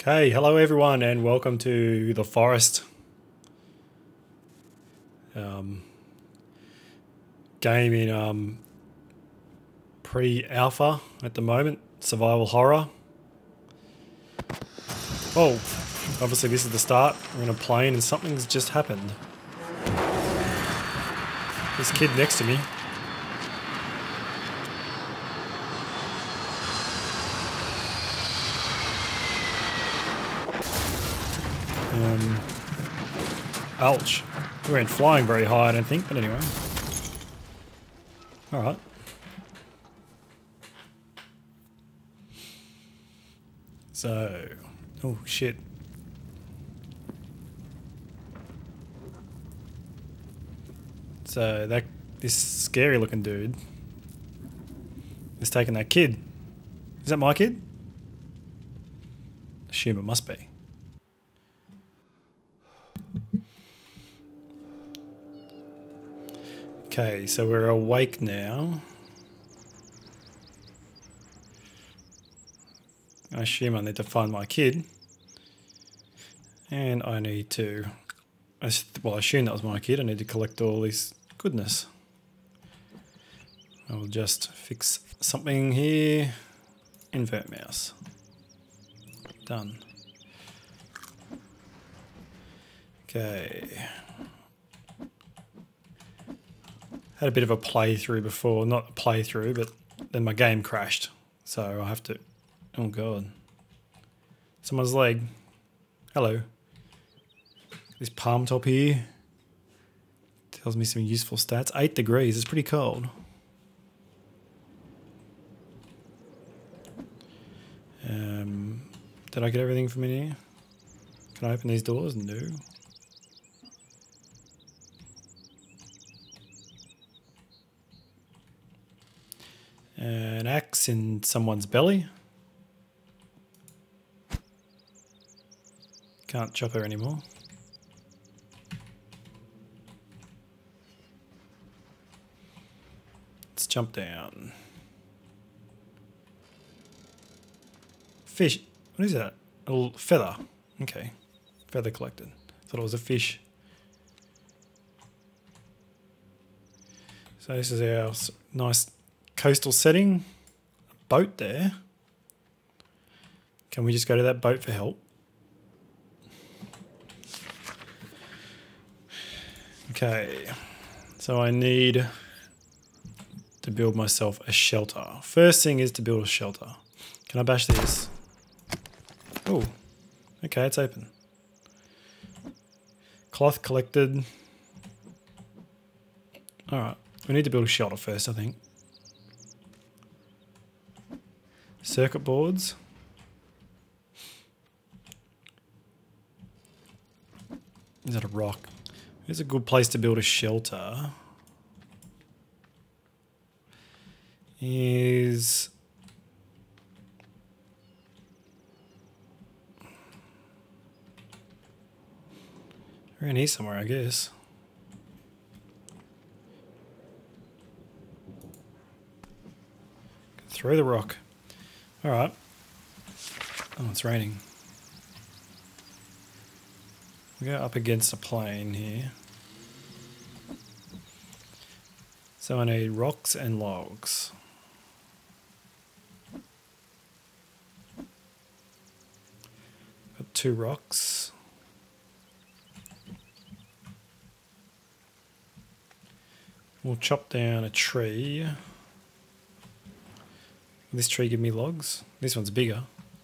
Okay, hello everyone and welcome to the forest game in pre-alpha at the moment, survival horror. Oh, obviously this is the start. We're in a plane and something's just happened. This kid next to me. Ouch. We weren't flying very high, I don't think, but anyway. Alright. So, oh shit. So this scary looking dude is taking that kid. Is that my kid? Assume it must be. Okay, so we're awake now. I assume I need to find my kid. And I need to... Well, I assume that was my kid. I need to collect all this goodness. I'll just fix something here. Invert mouse. Done. Okay. Had a bit of a playthrough before. Not a playthrough, but then my game crashed. So I have to... Oh god. Someone's leg. Hello. This palm top here tells me some useful stats. 8 degrees, it's pretty cold. Did I get everything from in here? Can I open these doors? No. An axe in someone's belly. Can't chop her anymore. Let's jump down. Fish. What is that? A little feather. Okay. Feather collected. Thought it was a fish. So this is our nice coastal setting. A boat there. Can we just go to that boat for help? Okay. So I need to build myself a shelter. First thing is to build a shelter. Can I bash this? Oh, okay, it's open. Cloth collected. Alright, we need to build a shelter first, I think. Circuit boards. Is that a rock? Here's a good place to build a shelter. Is... around here somewhere, I guess. Throw the rock. Alright. Oh, it's raining. We go up against a plane here. So I need rocks and logs. Got 2 rocks. We'll chop down a tree. Will this tree give me logs? This one's bigger.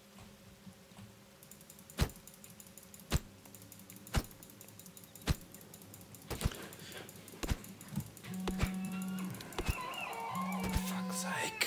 Fuck's sake.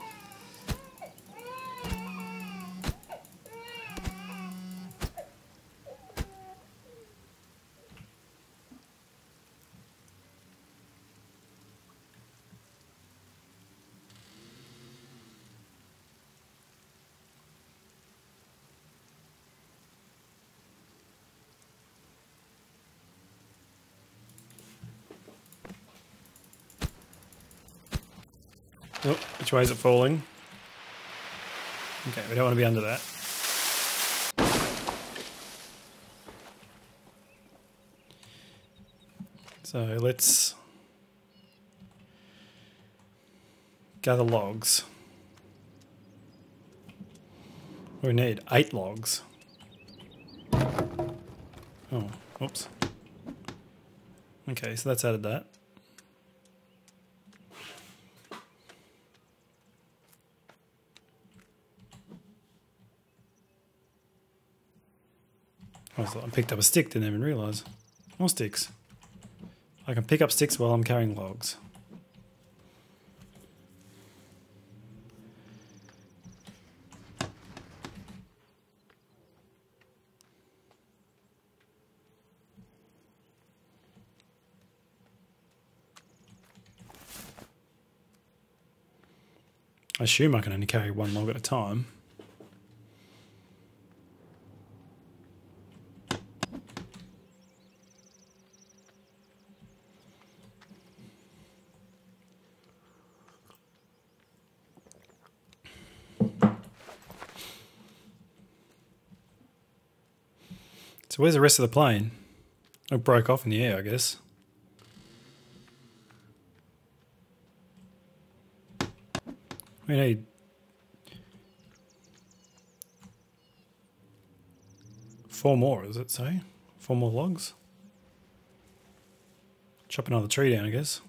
Oh, which way is it falling? Okay, we don't want to be under that. So let's gather logs. We need 8 logs. Oh, oops. Okay, so that's added that. I picked up a stick, didn't even realise. More sticks. I can pick up sticks while I'm carrying logs. I assume I can only carry 1 log at a time. So where's the rest of the plane? It broke off in the air, I guess. We need 4 more, does it say? 4 more logs? Chop another tree down, I guess.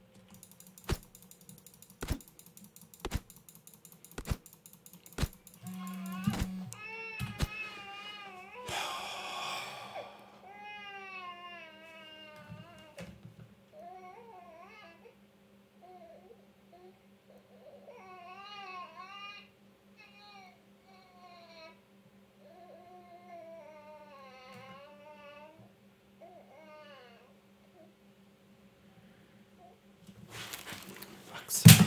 Fuck's sake.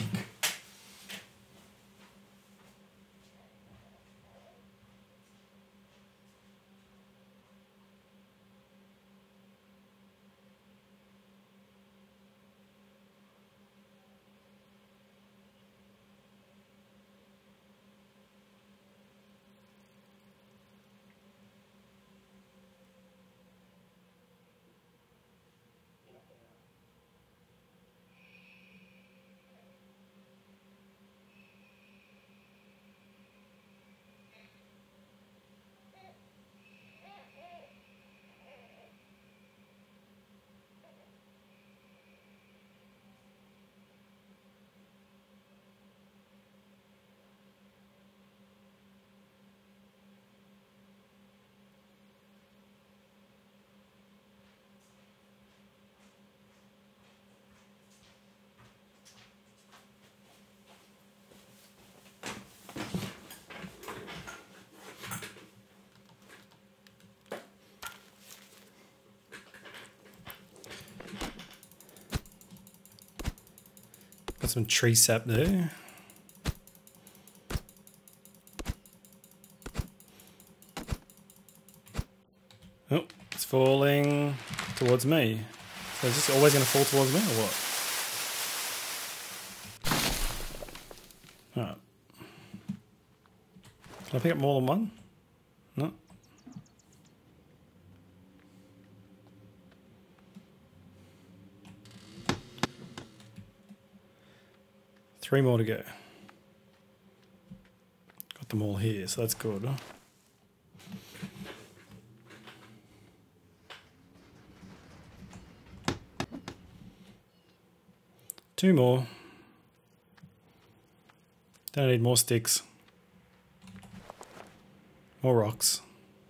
Got some tree sap there. Oh, it's falling towards me. So is this always going to fall towards me or what? Alright. Can I pick up more than one? No. Three more to go. Got them all here, so that's good. Huh? Two more. Then I need more sticks. More rocks.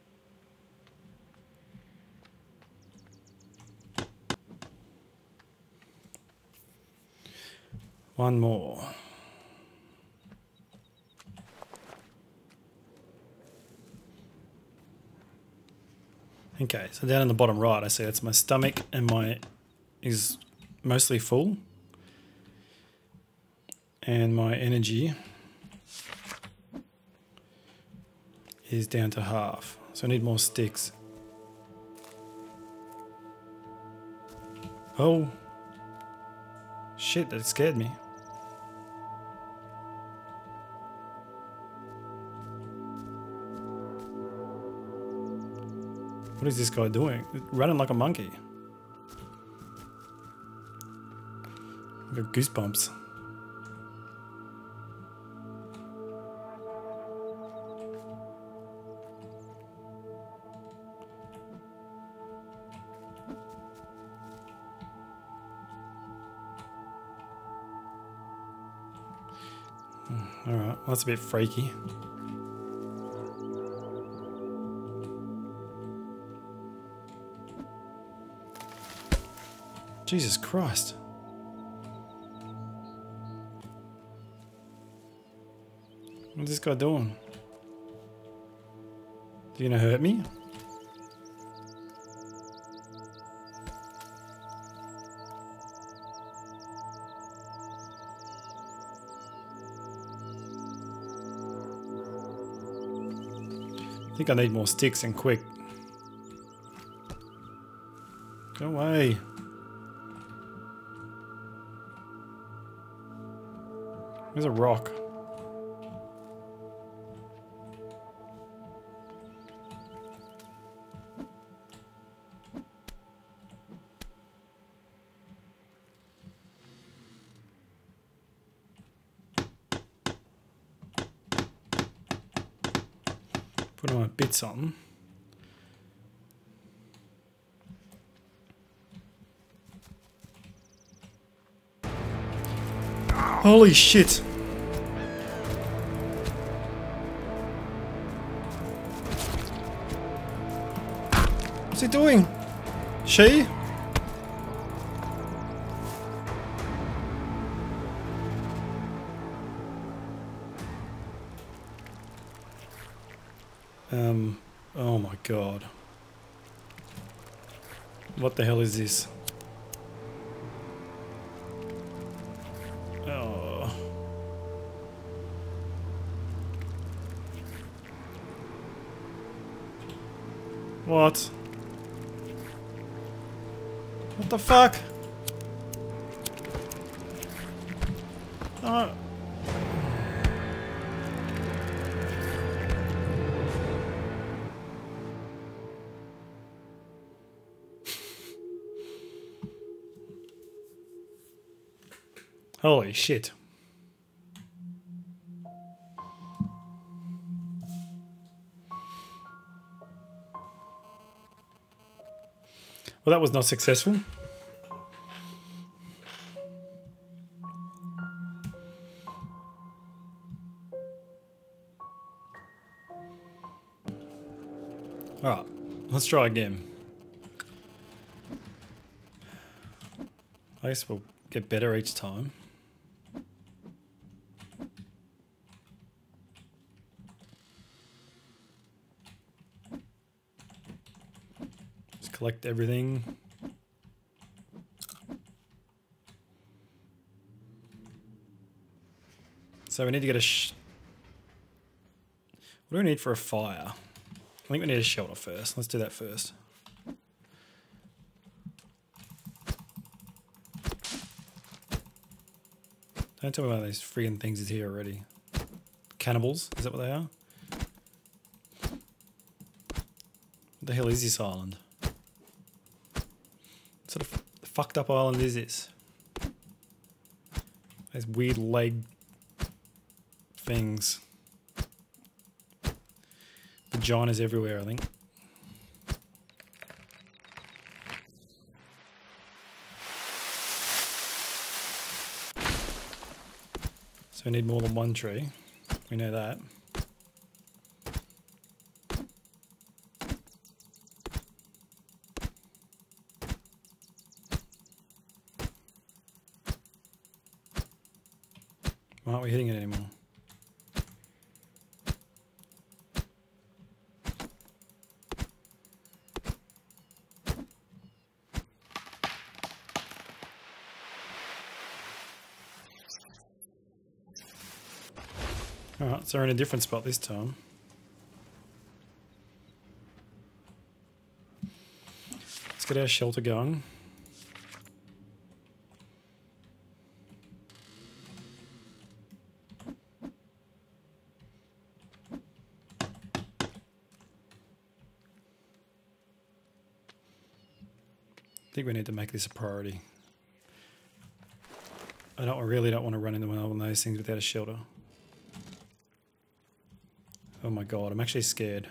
One more. Okay, so down in the bottom right, I see that's my stomach and my is mostly full. And my energy is down to half. So I need more sticks. Oh. Shit, that scared me. What is this guy doing? Running like a monkey. I've got goosebumps. Alright, well, that's a bit freaky. Jesus Christ. What's this guy doing? Is he gonna hurt me? I think I need more sticks and quick. Go away. There's a rock. Put my bits on. Holy shit! What's he doing? She? Oh my god. What the hell is this? Oh. What? What the fuck? Oh. Holy shit. Well, that was not successful. Alright, let's try again. I guess we'll get better each time. Just collect everything. So we need to get a what do we need for a fire? I think we need a shelter first. Let's do that first. Don't tell me one of these friggin' things is here already. Cannibals? Is that what they are? What the hell is this island? What sort of fucked up island is this? Those weird leg things. Vaginas everywhere, I think. So we need more than one tree. We know that. Why aren't we hitting it anymore? Alright, so we're in a different spot this time. Let's get our shelter going. I think we need to make this a priority. really don't want to run into one of those things without a shelter. Oh my god, I'm actually scared.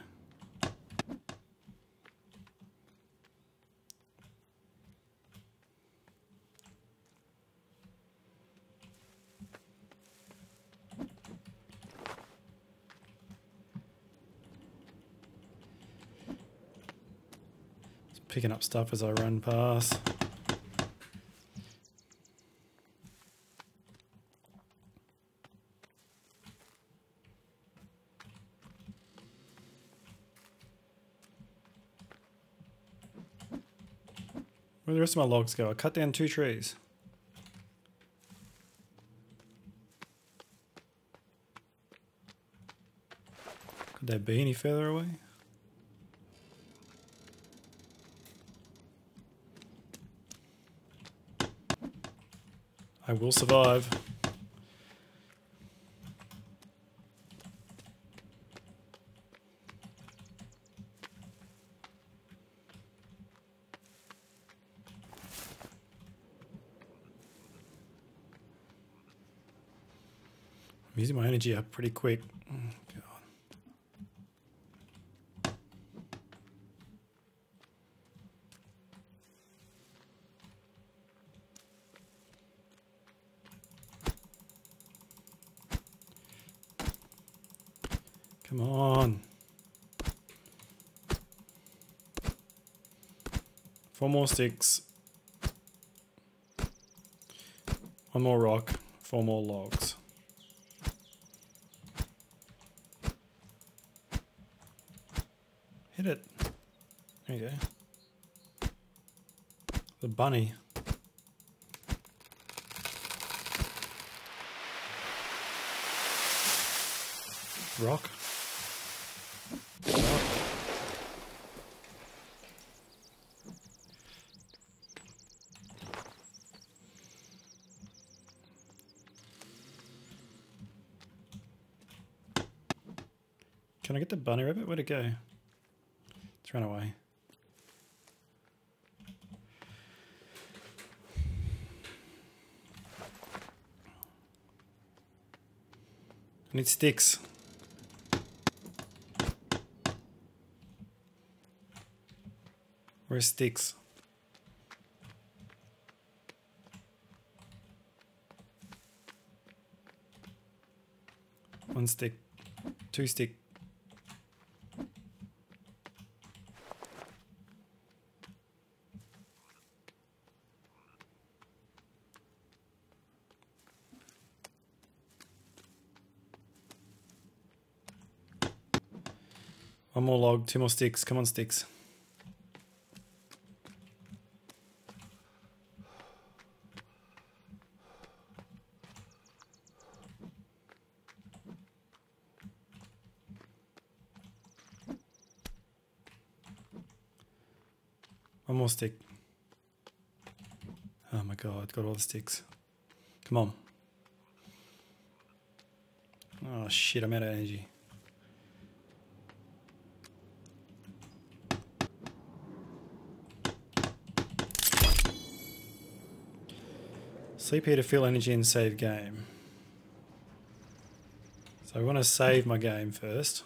Just picking up stuff as I run past. Where'd the rest of my logs go? I cut down 2 trees. Could they be any further away? I will survive. I'm using my energy up pretty quick. Oh, God. Come on. 4 more sticks. 1 more rock. 4 more logs. Hit it. There you go. The bunny. Rock. Can I get the bunny rabbit? Where'd it go? It's run away. I need sticks. Where's sticks? 1 stick. 2 stick. One more log, 2 more sticks. Come on, sticks. One more stick. Oh my god, got all the sticks. Come on. Oh shit, I'm out of energy. Sleep here to fill energy and save game. So I want to save my game first.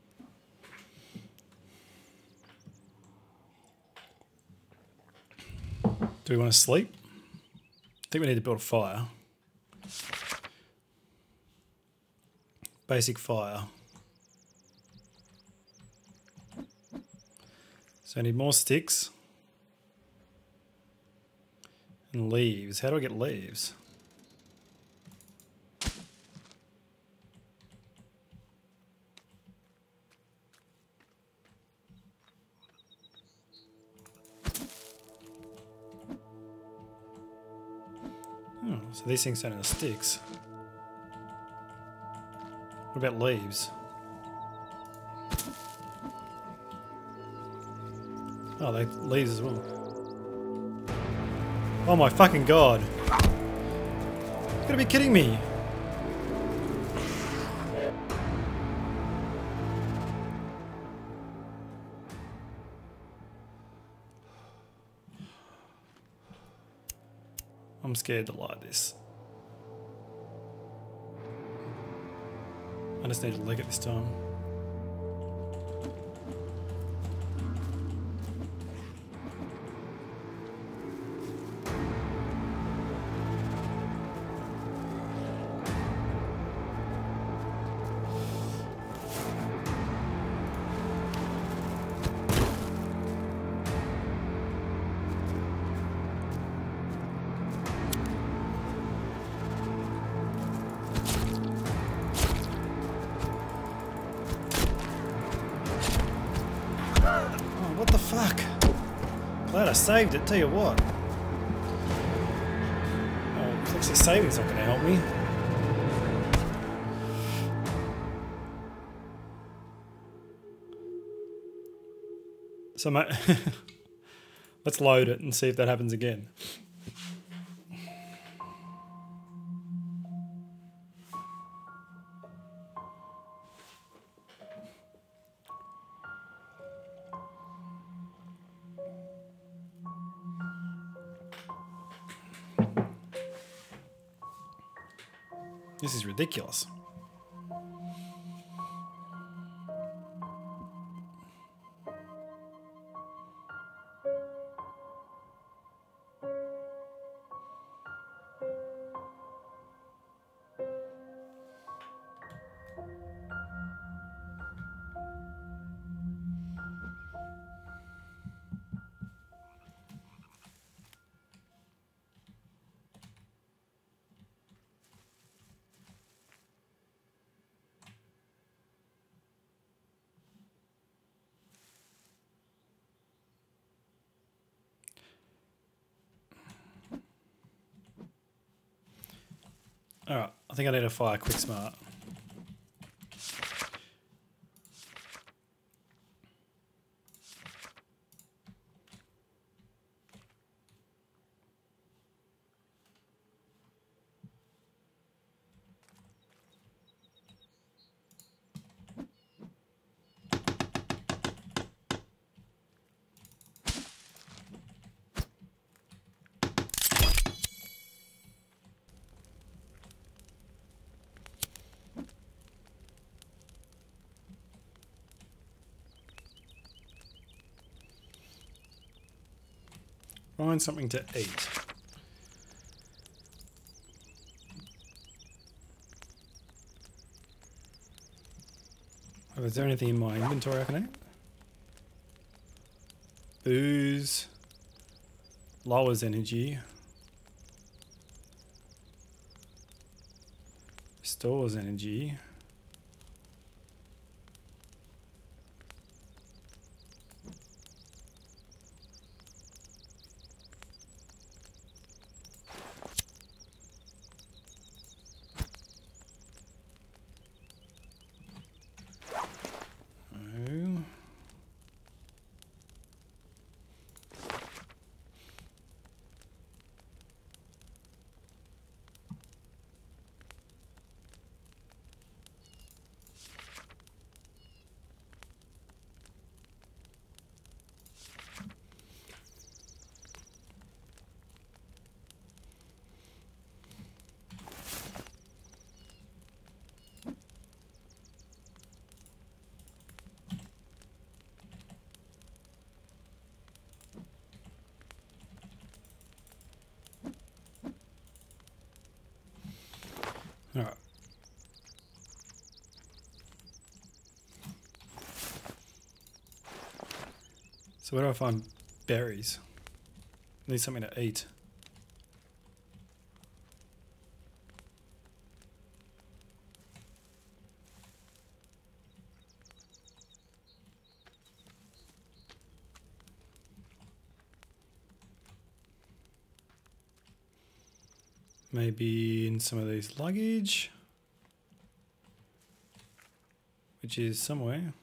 Do we want to sleep? I think we need to build a fire. Basic fire. So I need more sticks. And leaves. How do I get leaves? Oh, so these things don't have sticks. What about leaves? Oh, they leaves as well. Oh my fucking god. You gotta be kidding me. I'm scared to light this. I just need to leg it this time. What the fuck? Glad I saved it, tell you what. Oh, actually saving's not going to help me. So let's load it and see if that happens again. This is ridiculous. Alright, I think I need to fire quick smart. Find something to eat. Oh, is there anything in my inventory I can eat? Booze. Lowers energy. Stores energy. All right. So where do I find berries? I need something to eat. Maybe in some of these luggage, which is somewhere.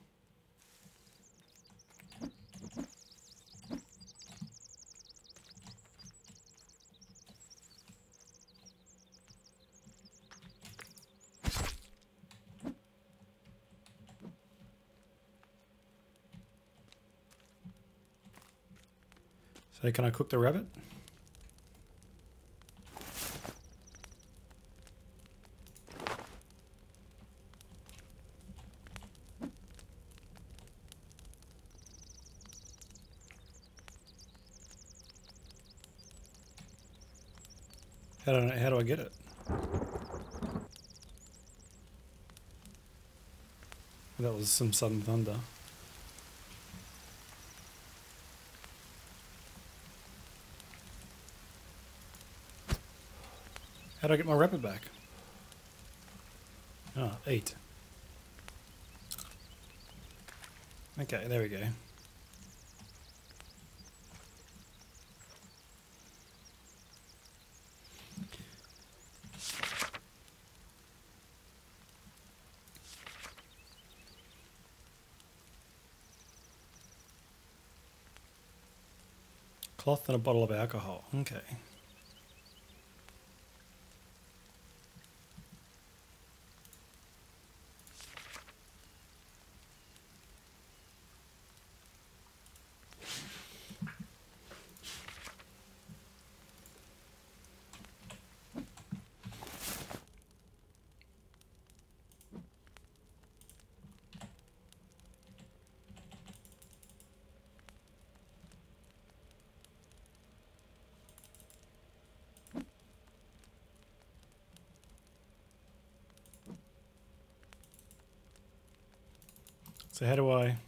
So can I cook the rabbit? How do I get it? That was some sudden thunder. How do I get my rabbit back? Ah, eat. Okay, there we go. Cloth and a bottle of alcohol. Okay. So how do I...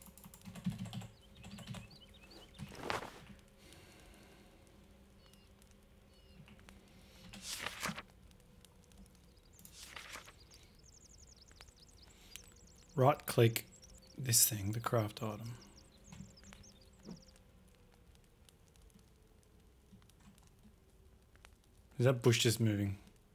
right click this thing, the craft item. Is that bush just moving?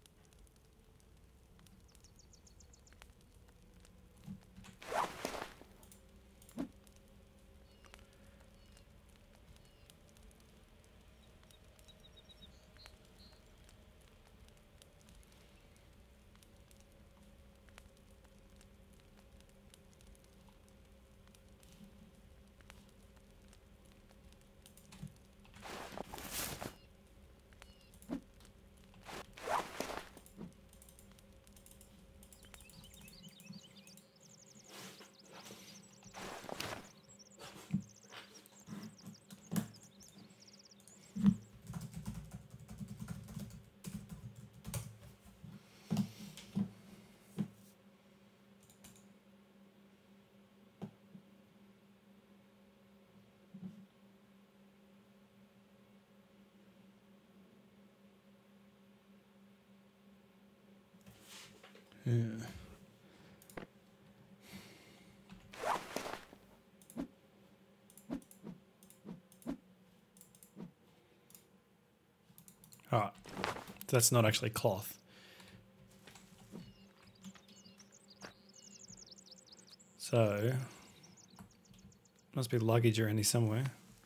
Yeah. Alright, that's not actually cloth. So, must be luggage around here somewhere.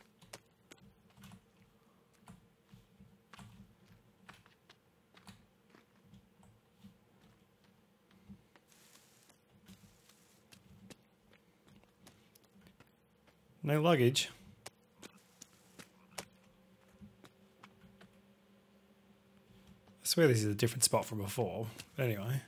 No luggage. I swear this is a different spot from before. But anyway.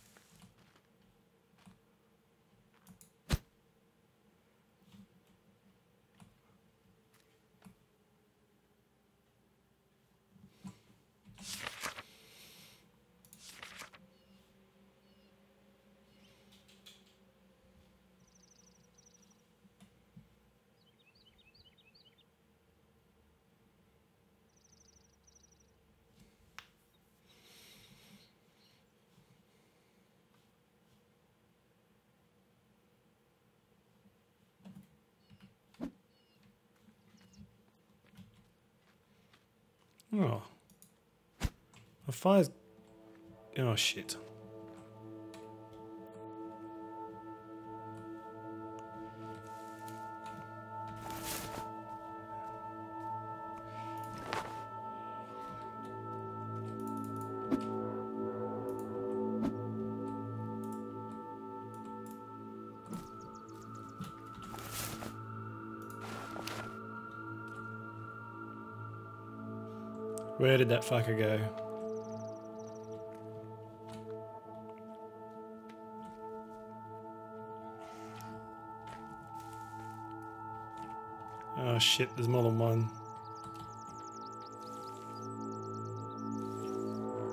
Oh. The fire's... Oh, shit. Where did that fucker go? Oh shit, there's more than one.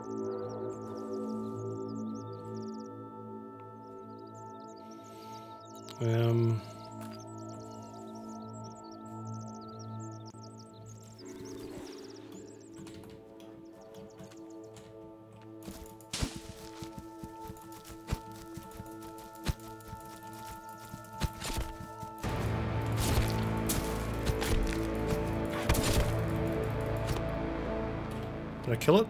Did I kill it?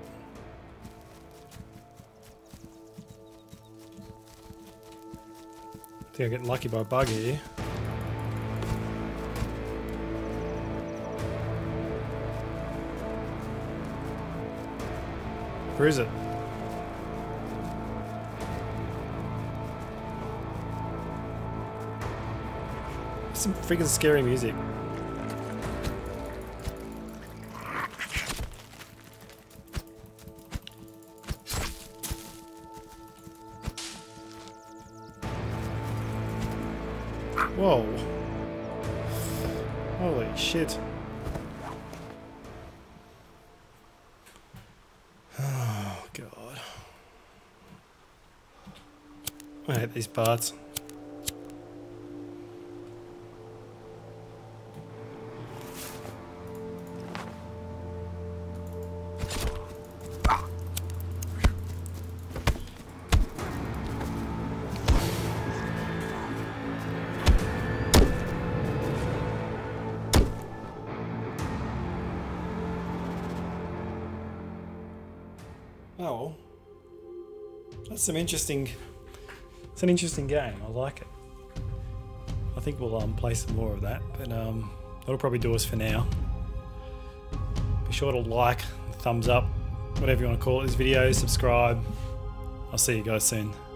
I think I get lucky by a bug here. Where is it? Some freaking scary music. Whoa. Holy shit. Oh, God. I hate these parts. Oh, well, that's some interesting. It's an interesting game. I like it. I think we'll play some more of that, but that'll probably do us for now. Be sure to like, thumbs up, whatever you want to call it, this video, subscribe. I'll see you guys soon.